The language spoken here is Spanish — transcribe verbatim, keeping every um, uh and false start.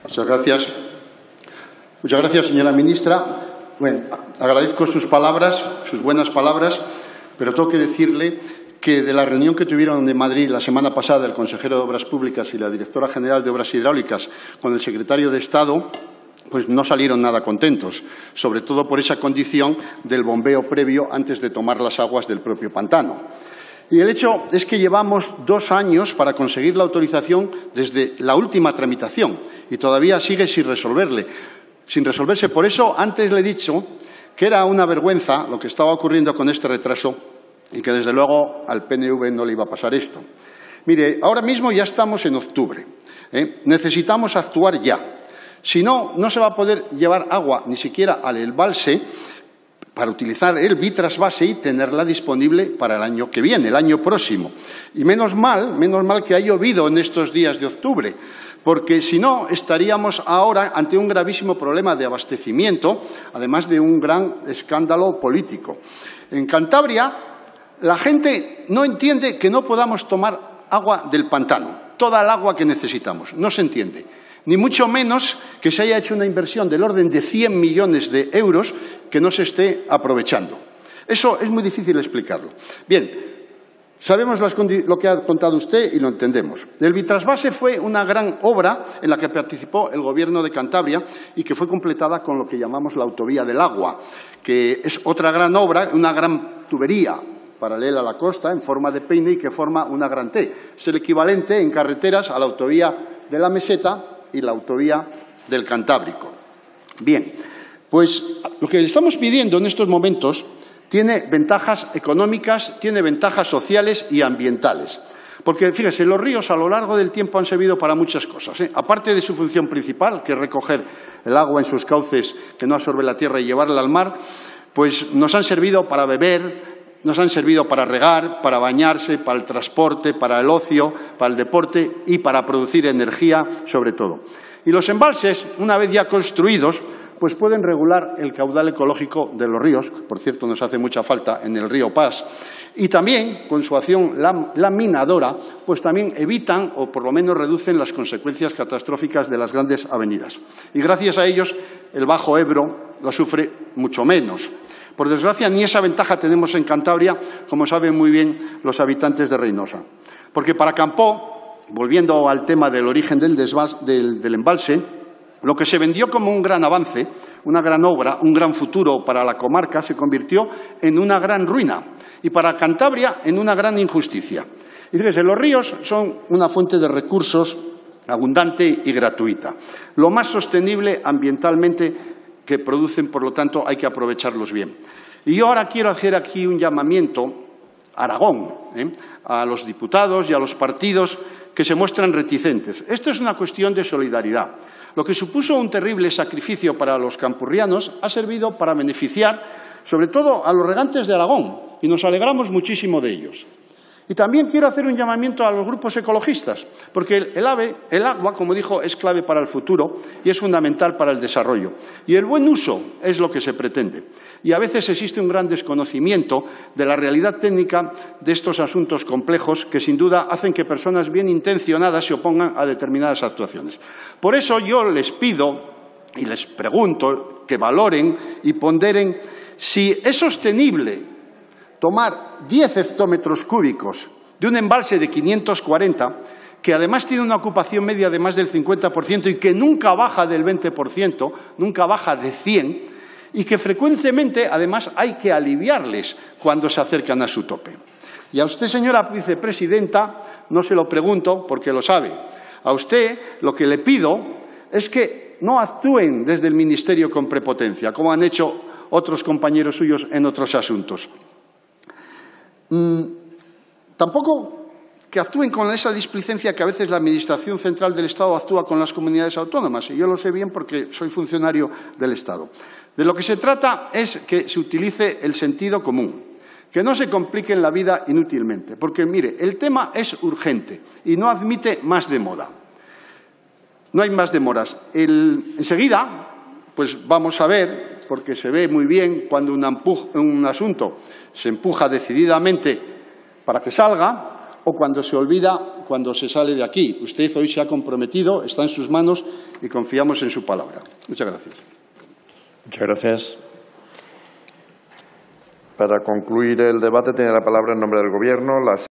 Muchas gracias. Muchas gracias, señora ministra. Bueno, agradezco sus palabras, sus buenas palabras, pero tengo que decirle que de la reunión que tuvieron en Madrid la semana pasada el consejero de Obras Públicas y la directora general de Obras Hidráulicas con el secretario de Estado, pues no salieron nada contentos, sobre todo por esa condición del bombeo previo antes de tomar las aguas del propio pantano. Y el hecho es que llevamos dos años para conseguir la autorización desde la última tramitación y todavía sigue sin resolverle, sin resolverse. Por eso antes le he dicho que era una vergüenza lo que estaba ocurriendo con este retraso y que desde luego al P N V no le iba a pasar esto. Mire, ahora mismo ya estamos en octubre, ¿eh? Necesitamos actuar ya. Si no, no se va a poder llevar agua ni siquiera al embalse para utilizar el bitrasvase y tenerla disponible para el año que viene, el año próximo. Y menos mal, menos mal que ha llovido en estos días de octubre, porque si no estaríamos ahora ante un gravísimo problema de abastecimiento, además de un gran escándalo político. En Cantabria, la gente no entiende que no podamos tomar agua del pantano, toda el agua que necesitamos, no se entiende. Ni mucho menos que se haya hecho una inversión del orden de cien millones de euros que no se esté aprovechando. Eso es muy difícil explicarlo. Bien, sabemos las lo que ha contado usted y lo entendemos. El bitrasvase fue una gran obra en la que participó el Gobierno de Cantabria y que fue completada con lo que llamamos la autovía del agua, que es otra gran obra, una gran tubería paralela a la costa en forma de peine y que forma una gran T. Es el equivalente en carreteras a la autovía de la Meseta y la autovía del Cantábrico. Bien, pues lo que le estamos pidiendo en estos momentos tiene ventajas económicas, tiene ventajas sociales y ambientales. Porque, fíjese, los ríos a lo largo del tiempo han servido para muchas cosas, ¿eh? Aparte de su función principal, que es recoger el agua en sus cauces que no absorbe la tierra y llevarla al mar, pues nos han servido para beber, nos han servido para regar, para bañarse, para el transporte, para el ocio, para el deporte y para producir energía, sobre todo. Y los embalses, una vez ya construidos, pues pueden regular el caudal ecológico de los ríos, por cierto, nos hace mucha falta en el río Pas, y también, con su acción laminadora, pues también evitan o por lo menos reducen las consecuencias catastróficas de las grandes avenidas. Y gracias a ellos, el Bajo Ebro lo sufre mucho menos. Por desgracia, ni esa ventaja tenemos en Cantabria, como saben muy bien los habitantes de Reynosa. Porque para Campoo, volviendo al tema del origen del, desvas, del, del embalse, lo que se vendió como un gran avance, una gran obra, un gran futuro para la comarca, se convirtió en una gran ruina y para Cantabria en una gran injusticia. Y fíjese, los ríos son una fuente de recursos abundante y gratuita, lo más sostenible ambientalmente que producen, por lo tanto, hay que aprovecharlos bien. Y yo ahora quiero hacer aquí un llamamiento a Aragón, ¿eh? a los diputados y a los partidos que se muestran reticentes. Esto es una cuestión de solidaridad. Lo que supuso un terrible sacrificio para los campurrianos ha servido para beneficiar, sobre todo, a los regantes de Aragón, y nos alegramos muchísimo de ellos. Y también quiero hacer un llamamiento a los grupos ecologistas, porque el, el, ave, el agua, como dijo, es clave para el futuro y es fundamental para el desarrollo. Y el buen uso es lo que se pretende. Y a veces existe un gran desconocimiento de la realidad técnica de estos asuntos complejos que, sin duda, hacen que personas bien intencionadas se opongan a determinadas actuaciones. Por eso yo les pido y les pregunto que valoren y ponderen si es sostenible tomar diez hectómetros cúbicos de un embalse de quinientos cuarenta, que además tiene una ocupación media de más del cincuenta por ciento y que nunca baja del veinte por ciento, nunca baja de cien, y que frecuentemente, además, hay que aliviarles cuando se acercan a su tope. Y a usted, señora vicepresidenta, no se lo pregunto porque lo sabe. A usted lo que le pido es que no actúen desde el Ministerio con prepotencia, como han hecho otros compañeros suyos en otros asuntos. Mm, tampoco que actúen con esa displicencia que a veces la Administración Central del Estado actúa con las comunidades autónomas, y yo lo sé bien porque soy funcionario del Estado. De lo que se trata es que se utilice el sentido común, que no se compliquen la vida inútilmente, porque, mire, el tema es urgente y no admite más demora. No hay más demoras. El, enseguida, pues vamos a ver, porque se ve muy bien cuando un, empuj, un asunto se empuja decididamente para que salga o cuando se olvida cuando se sale de aquí. Usted hoy se ha comprometido, está en sus manos y confiamos en su palabra. Muchas gracias. Muchas gracias. Para concluir el debate, tiene la palabra en nombre del Gobierno la